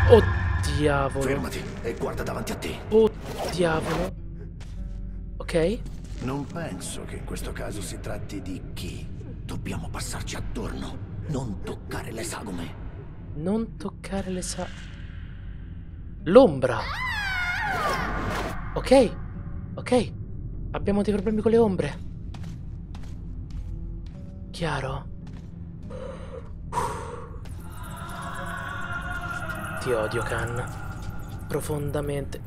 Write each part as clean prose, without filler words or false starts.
Oh diavolo. Fermati e guarda davanti a te. Oh diavolo. Ok? Non penso che in questo caso si tratti di chi. Dobbiamo passarci attorno. Non toccare le sagome. Non toccare le l'ombra. Ok. Ok. Abbiamo dei problemi con le ombre. Chiaro. Ti odio, Khan. Profondamente.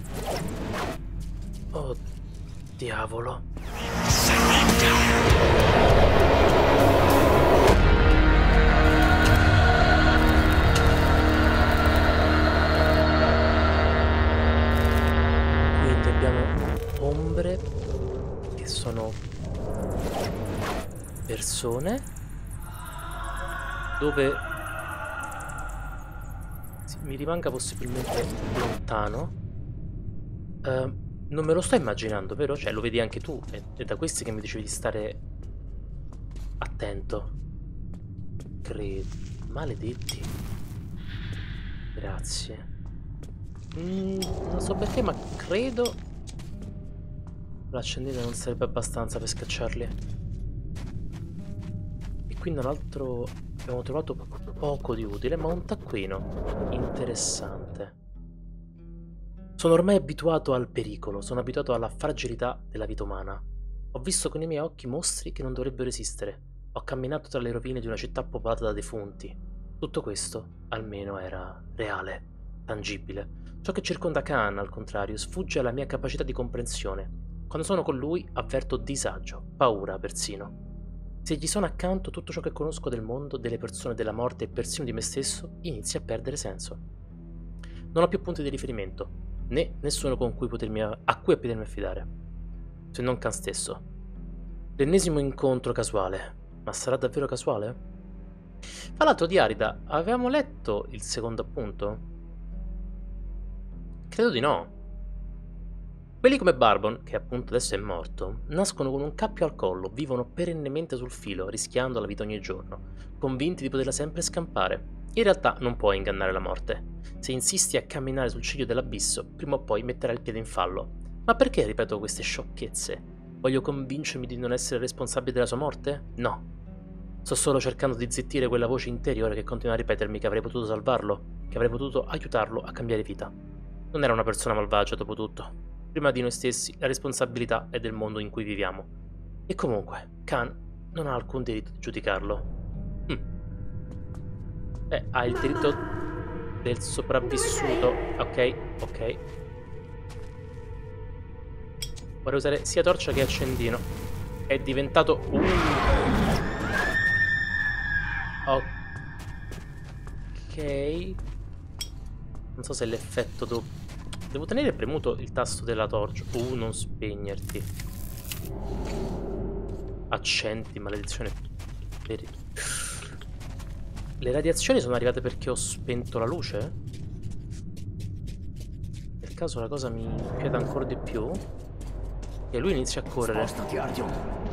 Oh, diavolo. Quindi abbiamo ombre che sono persone dove mi rimanga possibilmente lontano. Non me lo sto immaginando, vero? Cioè, lo vedi anche tu. È da questi che mi dicevi di stare attento. Credo. Maledetti. Grazie. Non so perché, ma credo l'accendino non sarebbe abbastanza per scacciarli. E qui nell'altro abbiamo trovato poco di utile, ma un taccuino interessante. Sono ormai abituato al pericolo, sono abituato alla fragilità della vita umana. Ho visto con i miei occhi mostri che non dovrebbero esistere. Ho camminato tra le rovine di una città popolata da defunti. Tutto questo, almeno, era reale, tangibile. Ciò che circonda Khan, al contrario, sfugge alla mia capacità di comprensione. Quando sono con lui avverto disagio, paura persino. Se gli sono accanto, tutto ciò che conosco del mondo, delle persone, della morte e persino di me stesso inizia a perdere senso. Non ho più punti di riferimento, né nessuno a cui potermi affidare, se non Khan stesso. L'ennesimo incontro casuale, ma sarà davvero casuale? Tra l'altro di Arida, avevamo letto il secondo appunto? Credo di no. Quelli come Barbon, che appunto adesso è morto, nascono con un cappio al collo, vivono perennemente sul filo, rischiando la vita ogni giorno, convinti di poterla sempre scampare. In realtà non puoi ingannare la morte. Se insisti a camminare sul ciglio dell'abisso, prima o poi metterai il piede in fallo. Ma perché ripeto queste sciocchezze? Voglio convincermi di non essere responsabile della sua morte? No. Sto solo cercando di zittire quella voce interiore che continua a ripetermi che avrei potuto salvarlo, che avrei potuto aiutarlo a cambiare vita. Non era una persona malvagia, dopo tutto. Prima di noi stessi, la responsabilità è del mondo in cui viviamo. E comunque, Khan non ha alcun diritto di giudicarlo. Ha il diritto del sopravvissuto. Ok, ok. Vorrei usare sia torcia che accendino. È diventato... Ok. Non so se è l'effetto Devo tenere premuto il tasto della torcia. Non spegnerti. Accendi, maledizione. Le radiazioni sono arrivate perché ho spento la luce? Nel caso la cosa mi inquieta ancora di più. E lui inizia a correre. Spostati, Artyom.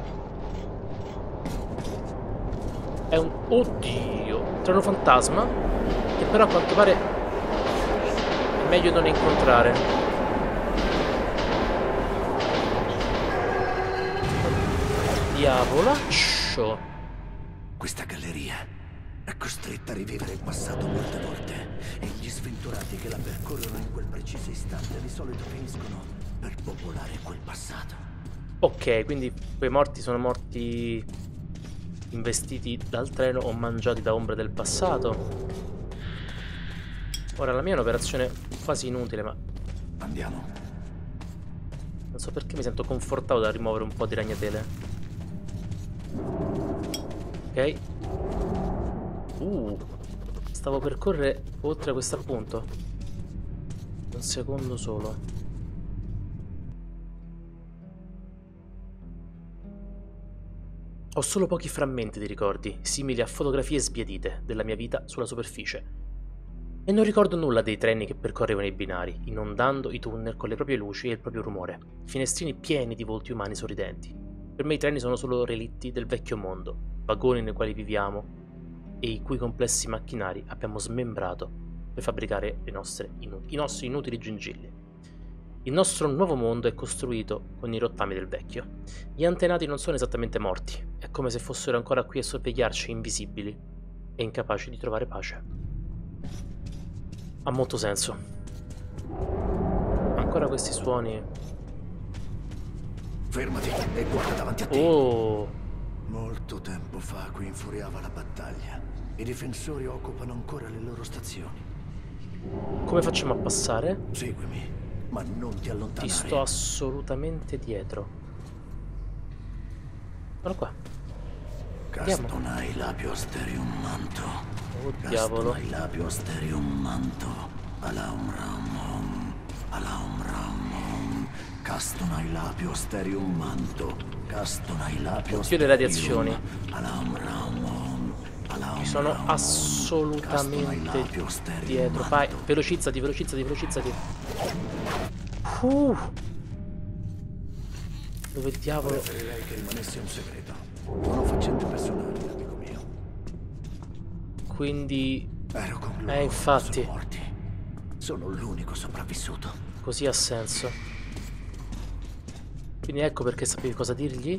È un... Oddio! Treno fantasma. Che però a quanto pare è meglio non incontrare. Diavola. Questa galleria è costretta a rivivere il passato molte volte e gli sventurati che la percorrono in quel preciso istante di solito finiscono per popolare quel passato. Ok, quindi quei morti sono morti investiti dal treno o mangiati da ombre del passato. Ora la mia è un'operazione quasi inutile, ma Andiamo. non so perché mi sento confortato da rimuovere un po' di ragnatele. Ok. Stavo per correre oltre questo appunto. Un secondo solo. Ho solo pochi frammenti di ricordi, simili a fotografie sbiadite della mia vita sulla superficie. E non ricordo nulla dei treni che percorrevano i binari, inondando i tunnel con le proprie luci e il proprio rumore, finestrini pieni di volti umani sorridenti. Per me i treni sono solo relitti del vecchio mondo, vagoni nei quali viviamo e i cui complessi macchinari abbiamo smembrato per fabbricare i nostri inutili gingilli. Il nostro nuovo mondo è costruito con i rottami del vecchio. Gli antenati non sono esattamente morti, è come se fossero ancora qui a sorvegliarci, invisibili e incapaci di trovare pace. Ha molto senso. Ancora questi suoni. Fermati e guarda davanti a te. Oh! Molto tempo fa qui infuriava la battaglia. I difensori occupano ancora le loro stazioni. Come facciamo a passare? Seguimi, ma non ti allontanare. Ti sto assolutamente dietro. Sono qua. Andiamo. Castonai labio asterium manto. Oh diavolo. Castonai labio asterium manto. Alaum ramon. Alaum ramon. Castonai labio asterium manto. Castonai labio Oddio le radiazioni. Alaum ramon. Ci sono assolutamente dietro. Vai, velocizzati, velocizzati, velocizzati. Dove diavolo? Preferirei che rimanesse un segreto. Non ho faccende personali, amico mio. Quindi... Ero con loro. infatti. Sono morti. Sono l'unico sopravvissuto. Così ha senso. Quindi ecco perché sapevi cosa dirgli?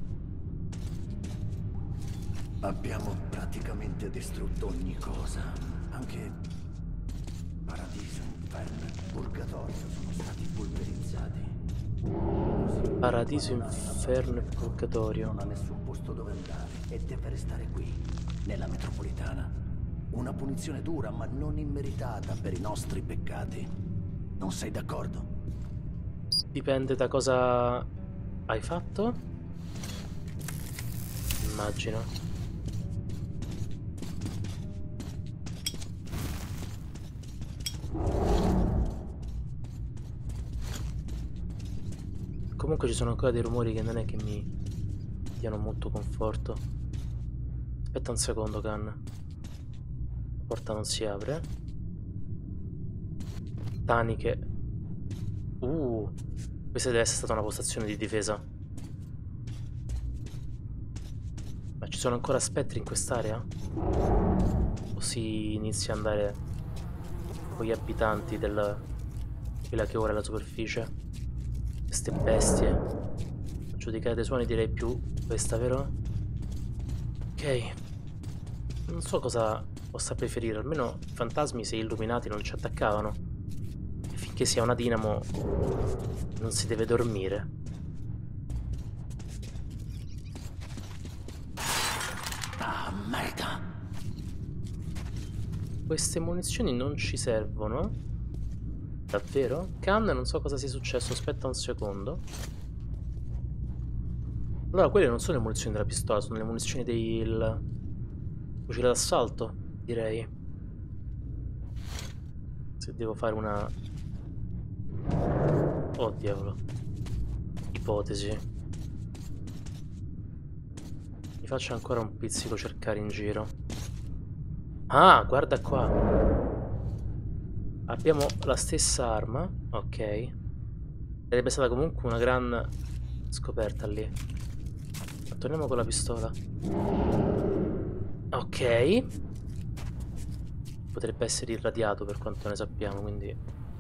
Abbiamo praticamente distrutto ogni cosa. Anche paradiso, inferno e purgatorio sono stati pulverizzati. Paradiso, inferno e purgatorio. Non ha nessun posto dove andare e deve restare qui, nella metropolitana. Una punizione dura ma non immeritata per i nostri peccati. Non sei d'accordo? Dipende da cosa hai fatto? Immagino. Comunque ci sono ancora dei rumori che non è che mi diano molto conforto. Aspetta un secondo, Can. La porta non si apre. Taniche. Questa deve essere stata una postazione di difesa. Ma ci sono ancora spettri in quest'area? O si inizia ad andare con gli abitanti quella che ora è la superficie? Queste bestie. A giudicare dai suoni direi più questa, vero? Ok. Non so cosa possa preferire. Almeno i fantasmi, se illuminati, non ci attaccavano. E finché si ha una dinamo non si deve dormire. Ah, merda! Queste munizioni non ci servono. Davvero? Can, non so cosa sia successo, aspetta un secondo. Allora, quelle non sono le munizioni della pistola, sono le munizioni del fucile d'assalto, direi. Se devo fare una... Oh, diavolo. Ipotesi. Mi faccio ancora un pizzico cercare in giro. Ah, guarda qua. Abbiamo la stessa arma, ok. Sarebbe stata comunque una gran scoperta lì. Ma torniamo con la pistola. Ok. Potrebbe essere irradiato per quanto ne sappiamo, quindi...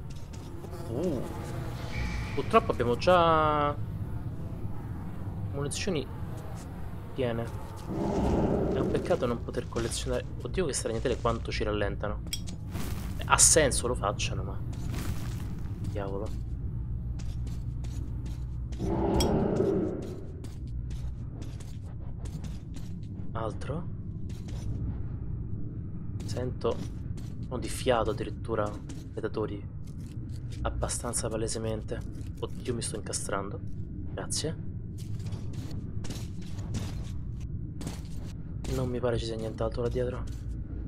Purtroppo abbiamo già... munizioni piene. È un peccato non poter collezionare... Oddio, queste ragnatele quanto ci rallentano. Ha senso lo facciano, ma... Diavolo. Altro? Sento uno di fiato addirittura. Predatori. Abbastanza palesemente. Oddio, mi sto incastrando. Grazie. Non mi pare ci sia nient'altro là dietro.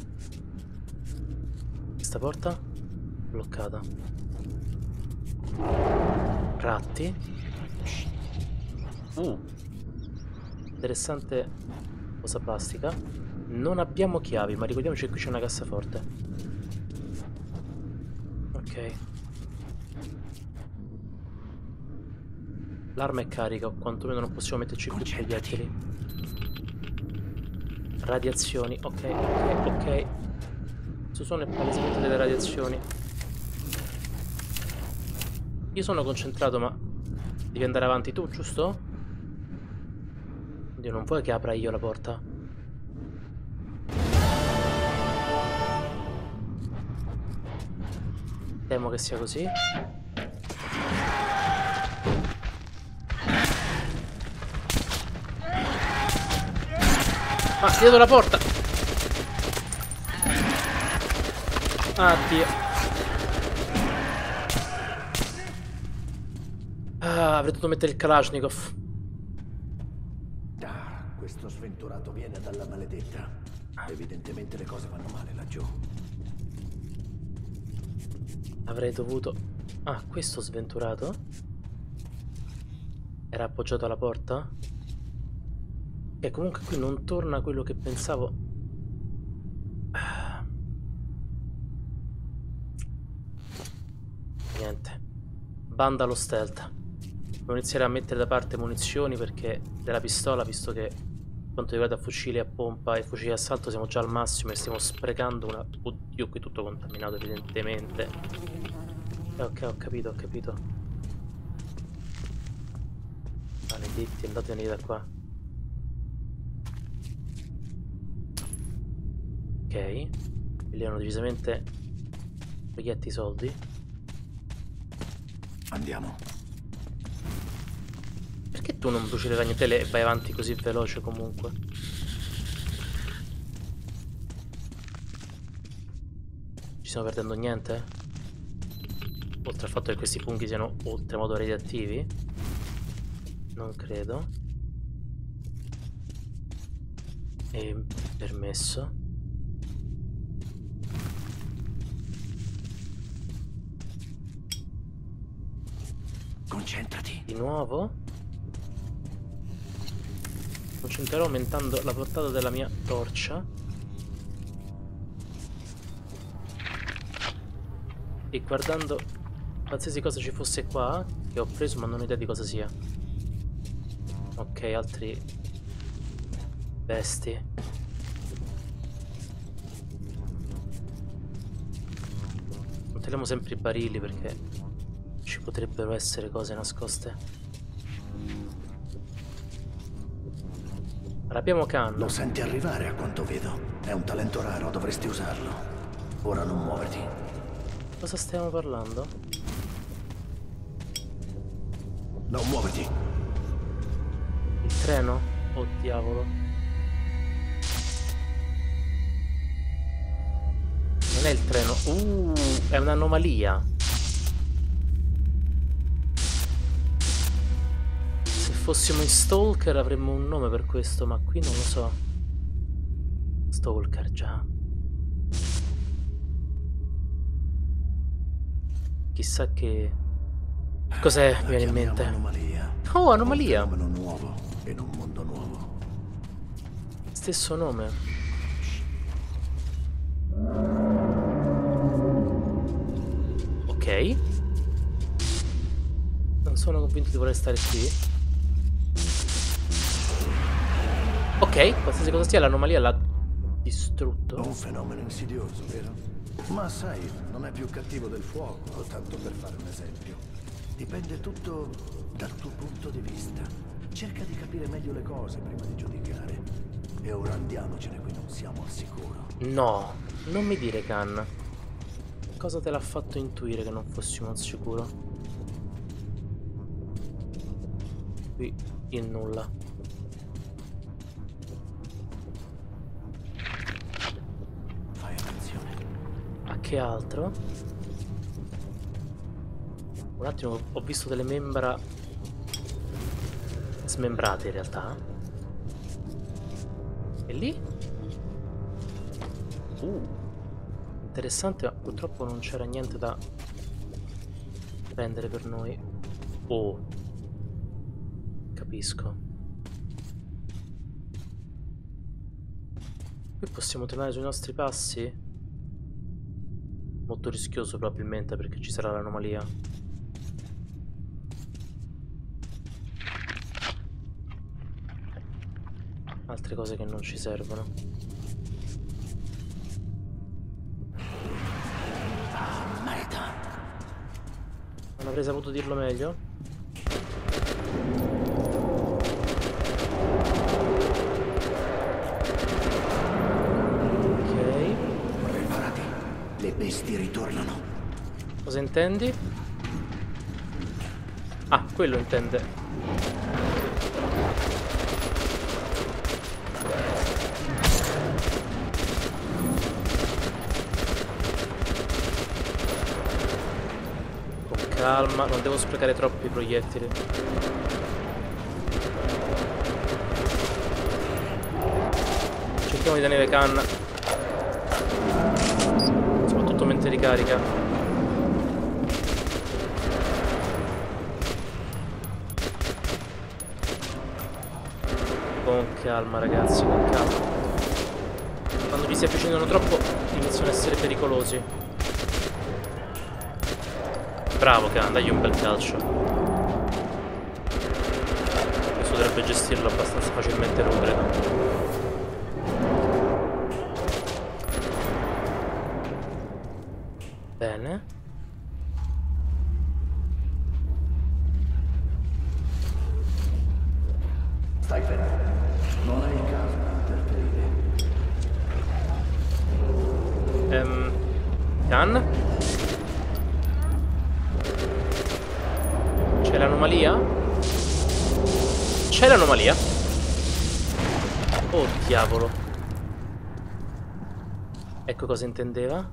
Questa porta bloccata. Ratti. Interessante cosa plastica. Non abbiamo chiavi, ma ricordiamoci che qui c'è una cassaforte. Ok. L'arma è carica, o quantomeno non possiamo metterci più proiettili. Radiazioni, ok, ok, ok. Questo suono è palesemente delle radiazioni. Io sono concentrato, ma devi andare avanti tu, giusto? Dio, non vuoi che apra io la porta? Temo che sia così. Ma dietro la porta! Addio. Ah, avrei dovuto mettere il Kalashnikov. Ah, questo sventurato viene dalla maledetta. Evidentemente le cose vanno male laggiù. Avrei dovuto... Ah, questo sventurato? Era appoggiato alla porta? E comunque qui non torna quello che pensavo. Ah. Niente. Banda allo stealth. Devo iniziare a mettere da parte munizioni perché della pistola, visto che per quanto riguarda fucili a pompa e fucili d'assalto siamo già al massimo e stiamo sprecando una... Oddio, qui tutto contaminato evidentemente. Ok, ho capito, ho capito. Maledetti, andatevene da qua. Ok. Lì hanno decisamente richiesti i soldi. Andiamo. Perché tu non bruci le ragnatele e vai avanti così veloce comunque? Ci stiamo perdendo niente? Oltre al fatto che questi funghi siano oltremodo radioattivi? Non credo. E permesso. Concentrati. Di nuovo? Concentrerò aumentando la portata della mia torcia. E guardando qualsiasi cosa ci fosse qua, che ho preso ma non ho idea di cosa sia. Ok, altri bestie. Controlliamo sempre i barili perché ci potrebbero essere cose nascoste. Rapiamo Khan. Lo senti arrivare a quanto vedo. È un talento raro, dovresti usarlo. Ora non muoverti. Cosa stiamo parlando? Non muoverti. Il treno? Oh diavolo. Non è il treno. È un'anomalia. Se fossimo in Stalker avremmo un nome per questo, ma qui non lo so. Stalker, già. Chissà che... Cos'è? Mi viene in mente. Anomalia. Oh, anomalia. Un fenomeno nuovo in un mondo nuovo. Stesso nome. Ok. Non sono convinto di voler stare qui. Ok, qualsiasi cosa sia, l'anomalia l'ha distrutto. Un fenomeno insidioso, vero? Ma sai, non è più cattivo del fuoco, tanto per fare un esempio. Dipende tutto dal tuo punto di vista. Cerca di capire meglio le cose prima di giudicare. E ora andiamocene, qui non siamo al sicuro. No, non mi dire Khan. Cosa te l'ha fatto intuire che non fossimo al sicuro? Qui il nulla. Fai attenzione. A che altro? Un attimo, ho visto delle membra smembrate in realtà. E lì? Interessante, ma purtroppo non c'era niente da prendere per noi. Oh, capisco. Qui possiamo tornare sui nostri passi? Molto rischioso probabilmente perché ci sarà l'anomalia. Altre cose che non ci servono. avrei saputo dirlo meglio. Ok. Preparati, le bestie ritornano. Cosa intendi? Ah, quello intende. Calma, non devo sprecare troppi proiettili. Cerchiamo di tenere canna. Soprattutto mentre ricarica. Con calma ragazzi, con calma. Quando vi si avvicinano troppo iniziano a essere pericolosi. Bravo Khan, dagli un bel calcio. Questo dovrebbe gestirlo abbastanza facilmente Rubredo. Bene. Stai fermo. Non è il caso di interferire. Khan? C'è l'anomalia? C'è l'anomalia? Oh diavolo. Ecco cosa intendeva.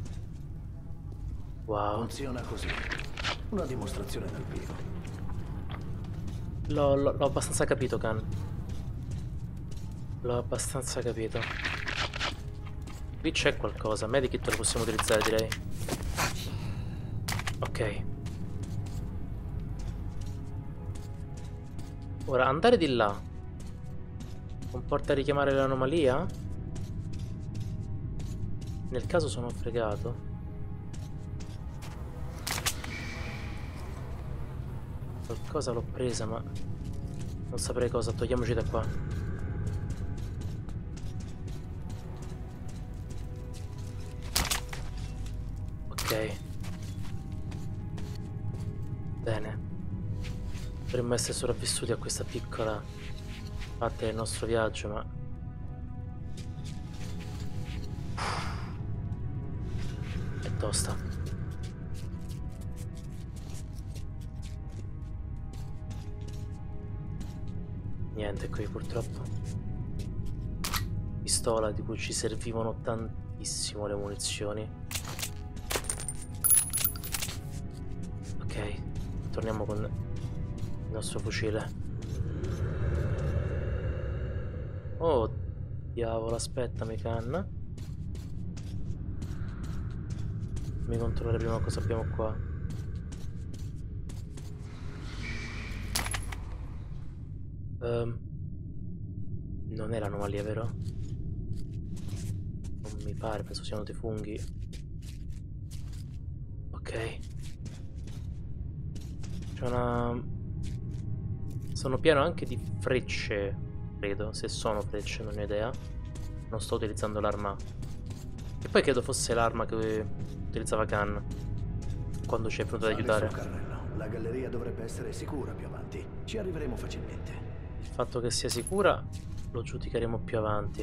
Wow. Funziona così. Una dimostrazione dal vivo. L'ho abbastanza capito, Khan. L'ho abbastanza capito. Qui c'è qualcosa. Medikit lo possiamo utilizzare, direi. Ok. Ora, andare di là comporta richiamare l'anomalia? Nel caso sono fregato. Qualcosa l'ho presa, ma non saprei cosa. Togliamoci da qua. Ok. Bene. Dovremmo essere sopravvissuti a questa piccola parte del nostro viaggio, ma... è tosta. Niente qui purtroppo. Pistola di cui ci servivano tantissimo le munizioni. Ok, torniamo con il nostro fucile. Oh diavolo, aspettami canna. Mi controllare prima cosa abbiamo qua. Non è l'anomalia, vero? Non mi pare, penso siano dei funghi. Ok. C'è una... sono pieno anche di frecce, credo. Se sono frecce, non ho idea. Non sto utilizzando l'arma. E poi credo fosse l'arma che utilizzava Khan quando ci è venuto ad aiutare. La galleria dovrebbe essere sicura più avanti. Ci arriveremo facilmente. Il fatto che sia sicura lo giudicheremo più avanti.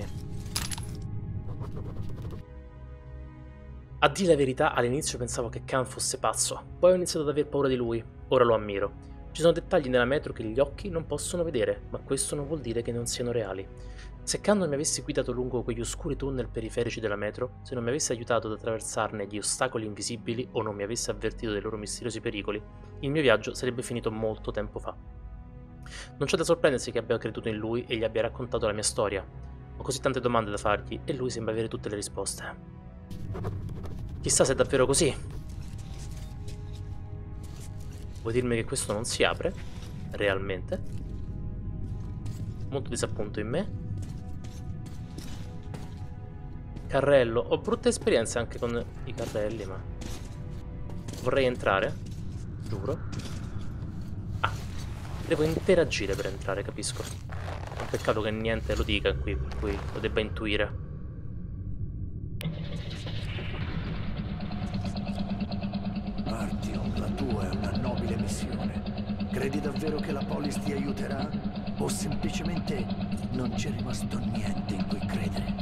A dire la verità, all'inizio pensavo che Khan fosse pazzo. Poi ho iniziato ad aver paura di lui. Ora lo ammiro. Ci sono dettagli nella metro che gli occhi non possono vedere, ma questo non vuol dire che non siano reali. Se Khan non mi avesse guidato lungo quegli oscuri tunnel periferici della metro, se non mi avesse aiutato ad attraversarne gli ostacoli invisibili o non mi avesse avvertito dei loro misteriosi pericoli, il mio viaggio sarebbe finito molto tempo fa. Non c'è da sorprendersi che abbia creduto in lui e gli abbia raccontato la mia storia. Ho così tante domande da fargli e lui sembra avere tutte le risposte. Chissà se è davvero così. Vuoi dirmi che questo non si apre? Realmente? Molto disappunto in me. Carrello. Ho brutte esperienze anche con i carrelli, ma... vorrei entrare. Giuro. Ah. Devo interagire per entrare, capisco. È un peccato che niente lo dica qui, per cui lo debba intuire. Artyom, la tua è una nobile missione. Credi davvero che la Polis ti aiuterà? O semplicemente non c'è rimasto niente in cui credere?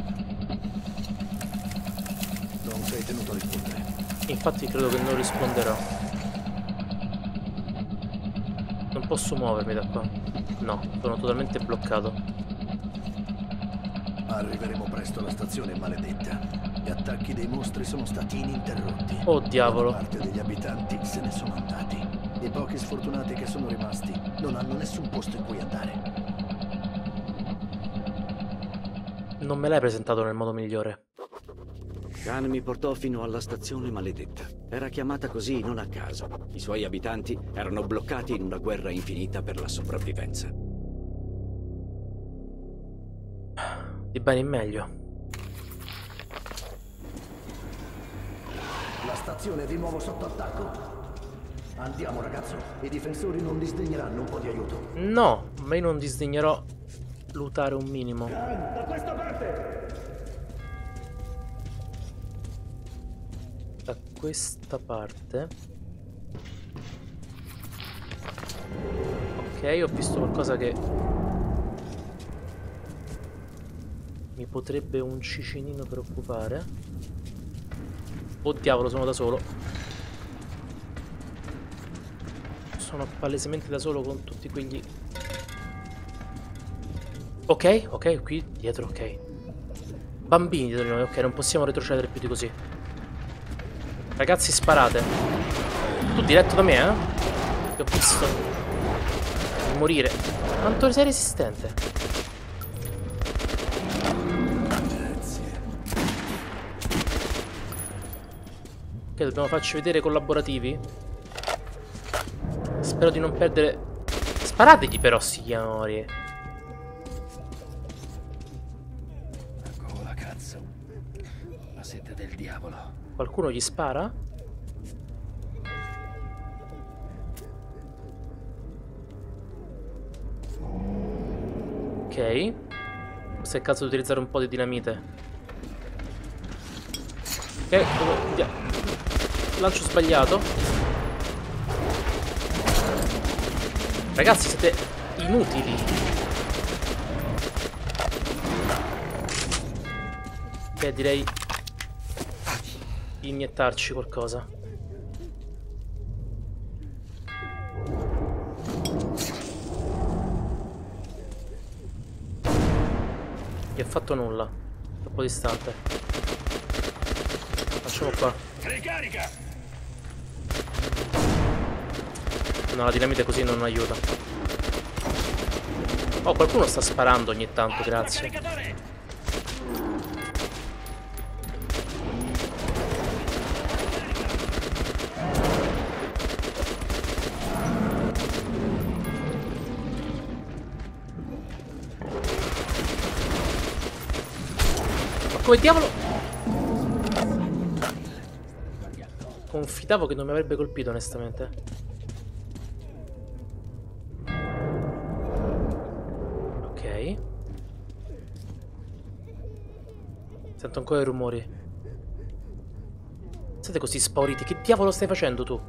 Non sei tenuto a rispondere. Infatti credo che non risponderò. Non posso muovermi da qua. No, sono totalmente bloccato. Arriveremo presto alla stazione maledetta. Gli attacchi dei mostri sono stati ininterrotti. Oh diavolo. Buona parte degli abitanti se ne sono andati. I pochi sfortunati che sono rimasti non hanno nessun posto in cui andare. Non me l'hai presentato nel modo migliore. Khan mi portò fino alla stazione maledetta. Era chiamata così non a caso. I suoi abitanti erano bloccati in una guerra infinita per la sopravvivenza. Di bene in meglio. La stazione è di nuovo sotto attacco. Andiamo ragazzo, i difensori non disdegneranno un po' di aiuto. No, ma io non disdegnerò lootare un minimo. Da questa parte! Da questa parte. Ok, ho visto qualcosa che mi potrebbe un cicinino preoccupare. Oh diavolo, sono da solo. Sono palesemente da solo con tutti quegli... Ok, ok, qui dietro, ok. Bambini dietro di noi, ok, non possiamo retrocedere più di così. Ragazzi, sparate. Tu diretto da me, eh? Ti ho visto morire. Quanto sei resistente? Ok, dobbiamo farci vedere collaborativi. Spero di non perdere. Sparategli però, signori. Gola cazzo. La sete del diavolo. Qualcuno gli spara? Ok. Questo è il caso di utilizzare un po' di dinamite. Ok, lancio sbagliato. Ragazzi, siete inutili. Ok, direi di iniettarci qualcosa. Gli ha fatto nulla. Troppo distante. Facciamo qua. Ricarica! No, la dinamite così non aiuta. Oh, qualcuno sta sparando ogni tanto, grazie. Caricatore! Ma come diavolo? Confidavo che non mi avrebbe colpito, onestamente. Ok. Sento ancora i rumori. Siete così spauriti. Che diavolo stai facendo tu?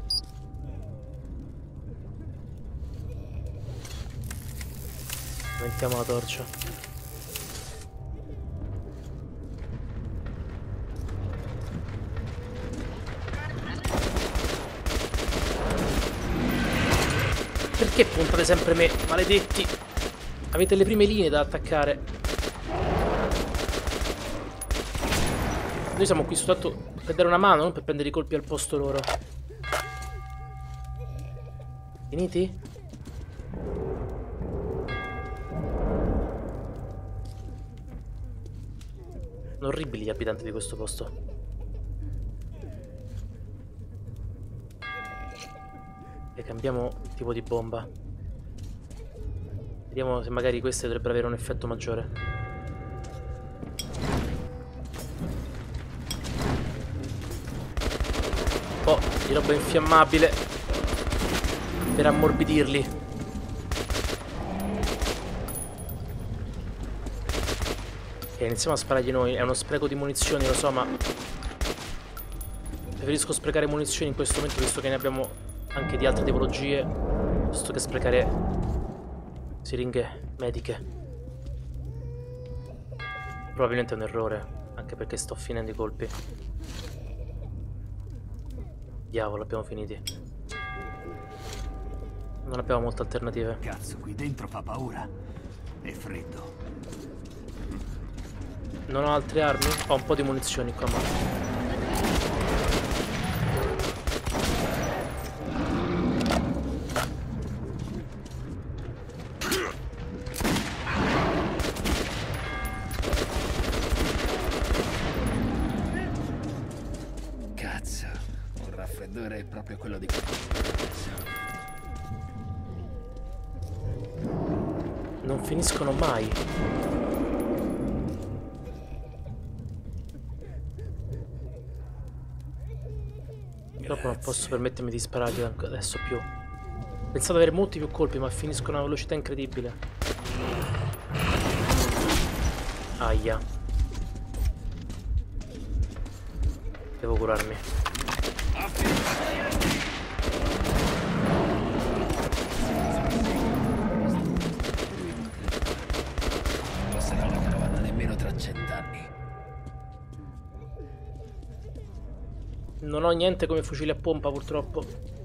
Mettiamo la torcia. Perché puntate sempre me, maledetti? Avete le prime linee da attaccare. Noi siamo qui soltanto per dare una mano, non per prendere i colpi al posto loro. Finiti? Sono orribili gli abitanti di questo posto. E cambiamo tipo di bomba. Vediamo se magari queste dovrebbero avere un effetto maggiore. Un po' di roba infiammabile per ammorbidirli. Ok, iniziamo a sparargli noi. È uno spreco di munizioni, lo so, ma preferisco sprecare munizioni in questo momento, visto che ne abbiamo anche di altre tipologie, piuttosto che sprecare siringhe mediche. Probabilmente è un errore, anche perché sto finendo i colpi. Diavolo, abbiamo finiti. Non abbiamo molte alternative. Cazzo, qui dentro fa paura. È freddo. Non ho altre armi? Ho un po' di munizioni qua, ma... Cazzo, un raffreddore è proprio quello di... Non finiscono mai. Purtroppo non posso permettermi di spararli adesso più. Pensavo di avere molti più colpi, ma finiscono a una velocità incredibile. Aia. Devo curarmi. Non sarà una carovana nemmeno tra 100 anni. Non ho niente come fucile a pompa, purtroppo.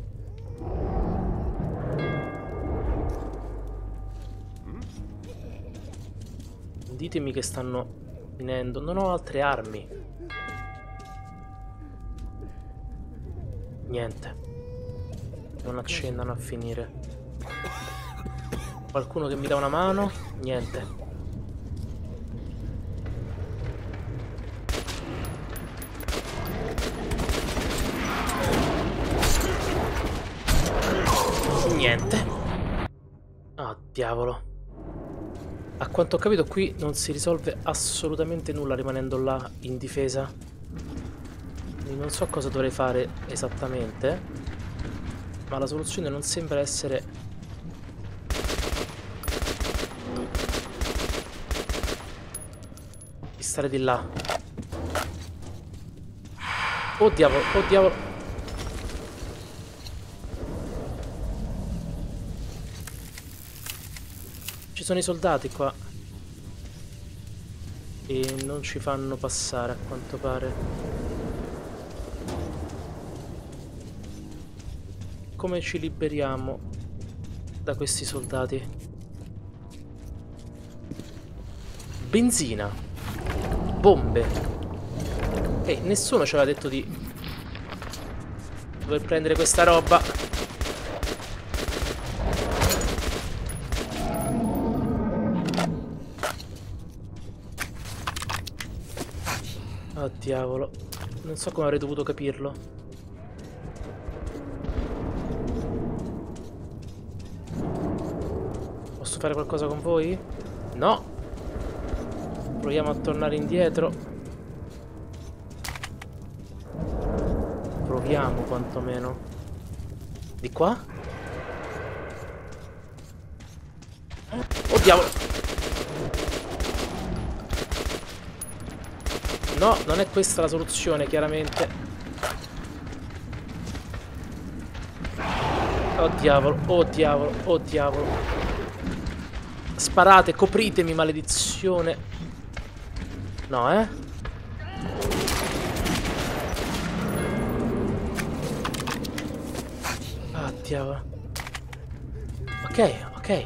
Ditemi che stanno finendo. Non ho altre armi. Niente. Non accennano a finire. Qualcuno che mi dà una mano? Niente. Niente. Ah, diavolo. A quanto ho capito qui non si risolve assolutamente nulla rimanendo là in difesa. Quindi non so cosa dovrei fare esattamente, ma la soluzione non sembra essere... di stare di là. Oh diavolo, oh diavolo. Ci sono i soldati qua e non ci fanno passare a quanto pare. Come ci liberiamo da questi soldati? Benzina, bombe. Ehi, nessuno ci aveva detto di dover prendere questa roba. Oh diavolo, non so come avrei dovuto capirlo. Posso fare qualcosa con voi? No. Proviamo a tornare indietro. Proviamo quantomeno. Di qua? Oh diavolo. No, non è questa la soluzione, chiaramente. Oh diavolo, oh diavolo, oh diavolo. Sparate, copritemi, maledizione. No, eh? Ah, diavolo. Ok, ok.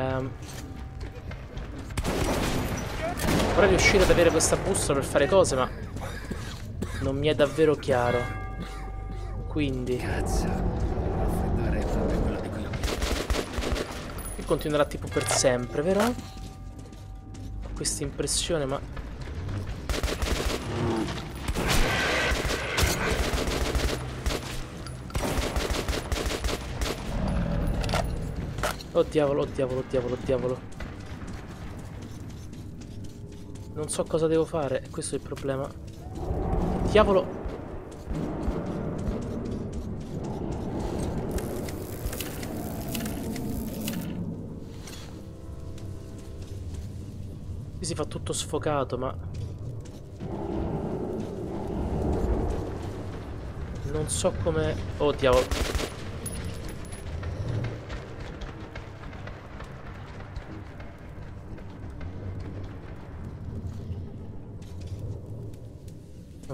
Vorrei riuscire ad avere questa bussola per fare cose, ma non mi è davvero chiaro. Quindi Cazzo, il raffreddore è proprio quello di cui ho bisogno. qui continuerà tipo per sempre, vero? Ho questa impressione, ma oh diavolo, oh diavolo, oh diavolo, oh diavolo. Non so cosa devo fare, questo è il problema. Diavolo. Qui si fa tutto sfocato, ma non so come... Oh diavolo.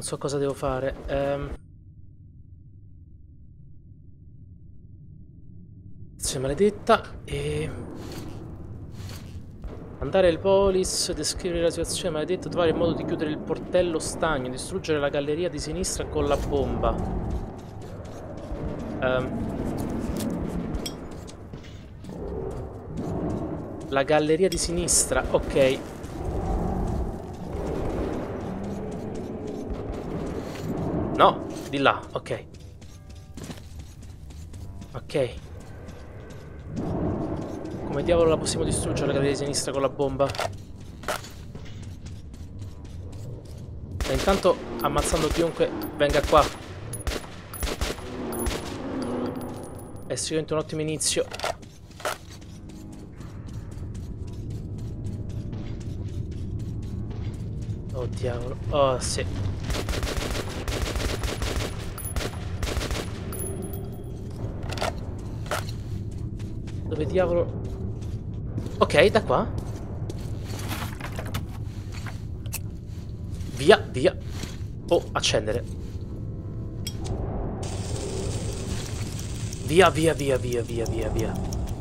so cosa devo fare. Situazione maledetta e... Andare il polis, descrivere la situazione maledetta, trovare il modo di chiudere il portello stagno, distruggere la galleria di sinistra con la bomba. La galleria di sinistra, ok. No, di là, ok. Ok. Come diavolo la possiamo distruggere la galleria di sinistra con la bomba? E intanto ammazzando chiunque venga qua. È sicuramente un ottimo inizio. Oh diavolo. Oh sì. Dove diavolo? Ok, da qua. Via, via. Oh, accendere. Via, via, via, via, via, via, via.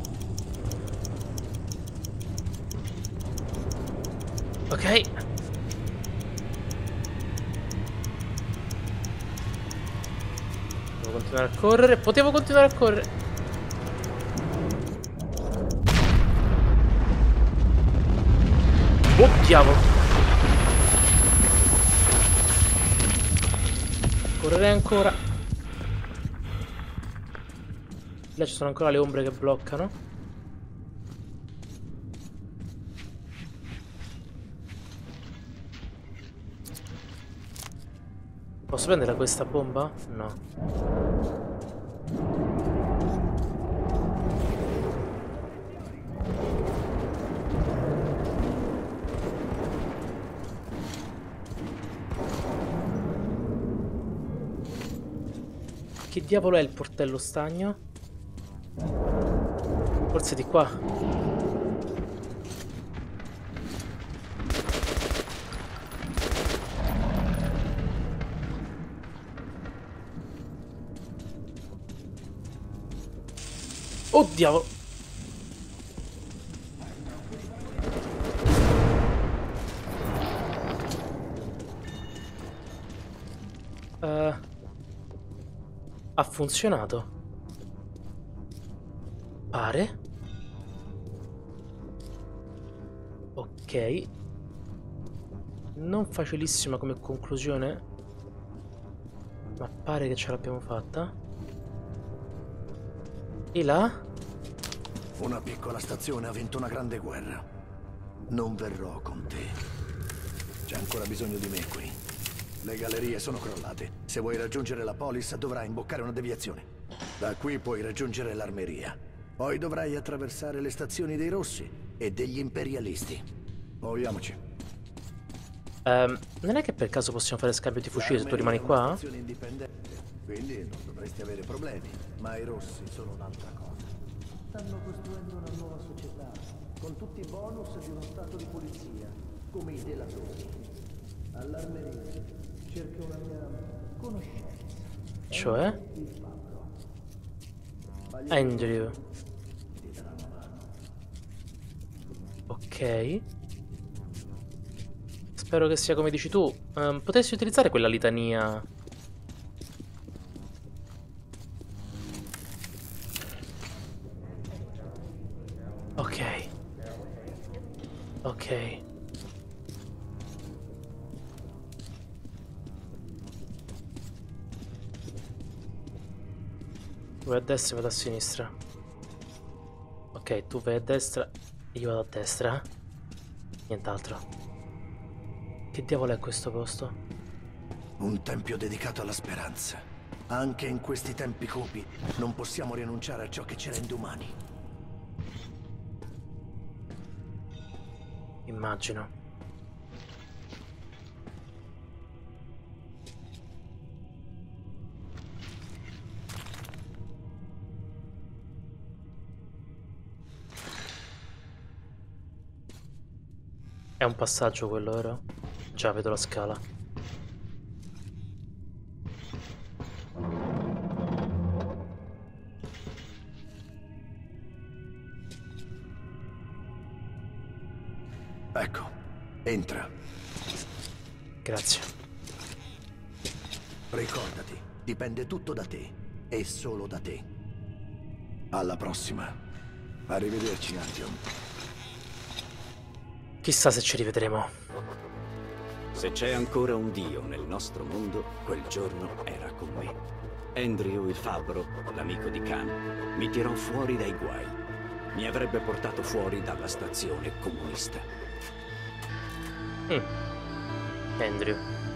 Ok. Devo continuare a correre. Potevo continuare a correre. Oh diavolo. Correrei ancora. Là ci sono ancora le ombre che bloccano. Posso prendere questa bomba? No. Che diavolo è il portello stagno? Forse di qua. Oh diavolo! Ha funzionato. Pare. Ok. Non facilissima come conclusione, ma pare che ce l'abbiamo fatta. E là? Una piccola stazione ha vinto una grande guerra. Non verrò con te. C'è ancora bisogno di me qui. Le gallerie sono crollate. Se vuoi raggiungere la polis dovrai imboccare una deviazione. Da qui puoi raggiungere l'armeria. Poi dovrai attraversare le stazioni dei Rossi e degli imperialisti. Muoviamoci. Non è che per caso possiamo fare scambio di fucili se tu rimani qua? L'armeria è una stazione indipendente, quindi non dovresti avere problemi. Ma i Rossi sono un'altra cosa. Stanno costruendo una nuova società, con tutti i bonus di uno stato di polizia, come i delatori. All'armeria cerca una mia conoscenza. Cioè? Andrew. Ok. Spero che sia come dici tu. Potresti utilizzare quella litania. Ok. Ok. Vai a destra e vado a sinistra. Ok, tu vai a destra e io vado a destra. Nient'altro. Che diavolo è questo posto? Un tempio dedicato alla speranza. Anche in questi tempi cupi non possiamo rinunciare a ciò che ci rende umani. Immagino. È un passaggio quello, vero? Già vedo la scala. Entra. Grazie. Ricordati, dipende tutto da te. E solo da te. Alla prossima. Arrivederci, Artyom. Chissà se ci rivedremo. Se c'è ancora un dio nel nostro mondo, quel giorno era con me. Andrew il fabbro, l'amico di Khan, mi tirò fuori dai guai. Mi avrebbe portato fuori dalla stazione comunista. Andrew.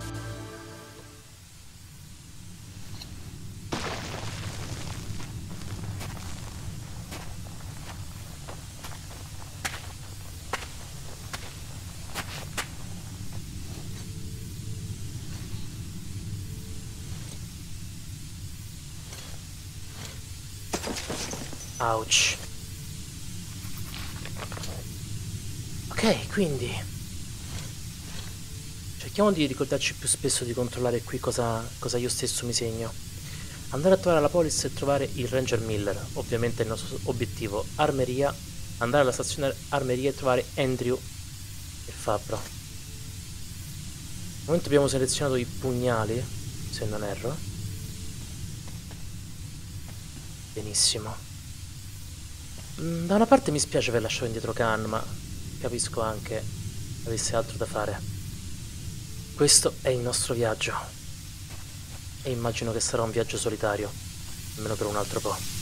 Ouch. Ok, quindi cerchiamo di ricordarci più spesso di controllare qui cosa io stesso mi segno. Andare a trovare la police e trovare il Ranger Miller, ovviamente il nostro obiettivo. Armeria, andare alla stazione armeria e trovare Andrew il fabbro. Al momento abbiamo selezionato i pugnali, se non erro. Benissimo. Da una parte mi spiace aver lasciato indietro Khan, ma capisco anche che avesse altro da fare. Questo è il nostro viaggio. E immagino che sarà un viaggio solitario, almeno per un altro po'.